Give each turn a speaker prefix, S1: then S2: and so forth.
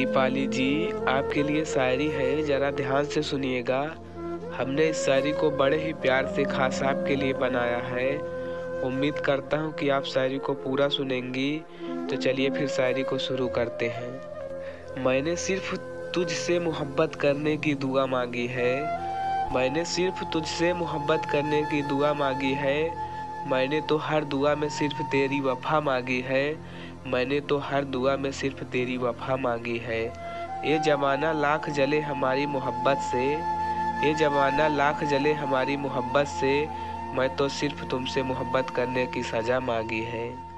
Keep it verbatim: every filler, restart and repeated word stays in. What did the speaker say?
S1: दीपाली जी, आपके लिए शायरी है, जरा ध्यान से सुनिएगा। हमने इस शायरी को बड़े ही प्यार से खास आपके लिए बनाया है। उम्मीद करता हूँ कि आप शायरी को पूरा सुनेंगी। तो चलिए फिर शायरी को शुरू करते हैं। मैंने सिर्फ तुझसे मोहब्बत करने की दुआ मांगी है। मैंने सिर्फ तुझसे मोहब्बत करने की दुआ मांगी है। मैंने तो हर दुआ में सिर्फ तेरी वफा मांगी है। मैंने तो हर दुआ में सिर्फ तेरी वफा मांगी है। ये जमाना लाख जले हमारी मोहब्बत से। ये जमाना लाख जले हमारी मोहब्बत से। मैं तो सिर्फ तुमसे मोहब्बत करने की सजा मांगी है।